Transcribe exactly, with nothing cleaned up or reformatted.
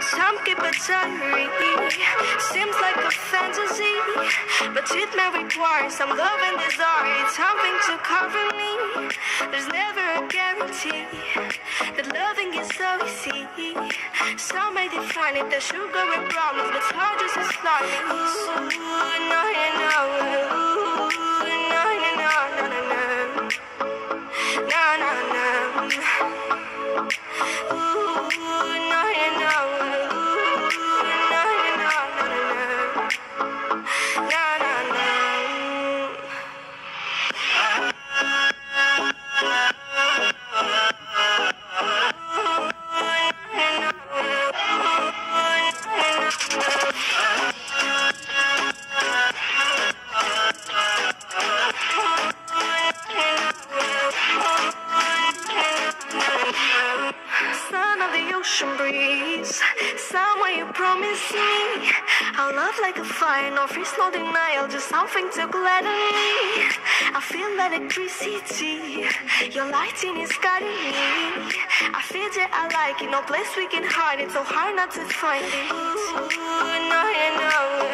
Some keep a diary. Seems like a fantasy, but it may require some love and desire. Something to cover me. There's never a guarantee that loving is so easy. Some may define it as sugar and promise, but hard just as slimy. Ooh, no, no, no. Ooh, no, no, no, no, no, no. No, no, no. Ooh, no, no, no. Ooh, no, no, no, no, no. No, no, no. Son of the ocean breeze, somewhere you promise me I'll love like a fire, no freeze, no denial, just something to gladden me. I feel electricity, your lighting is guiding me. I feel that I like it, no place we can hide it, so hard not to find it. Ooh, no, no, no.